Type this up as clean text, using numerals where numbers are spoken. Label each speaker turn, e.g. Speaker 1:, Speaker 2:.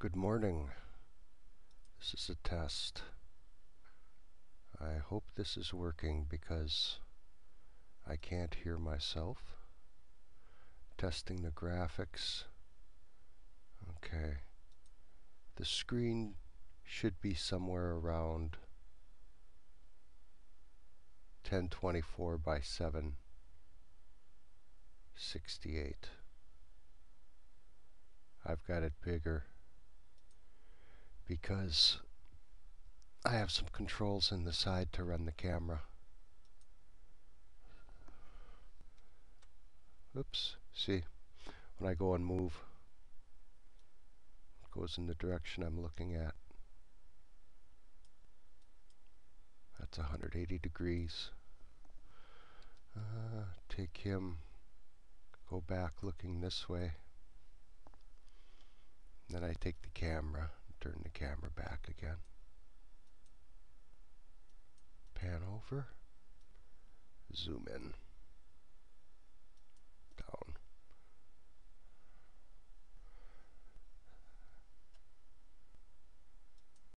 Speaker 1: Good morning. This is a test. I hope this is working because I can't hear myself. Testing the graphics. Okay. The screen should be somewhere around 1024 by 768. I've got it bigger because I have some controls in the side to run the camera. Oops, see, when I go and move, it goes in the direction I'm looking at. That's 180 degrees. Take him, go back looking this way. Then I take the camera, turn the camera back again. Pan over, zoom in.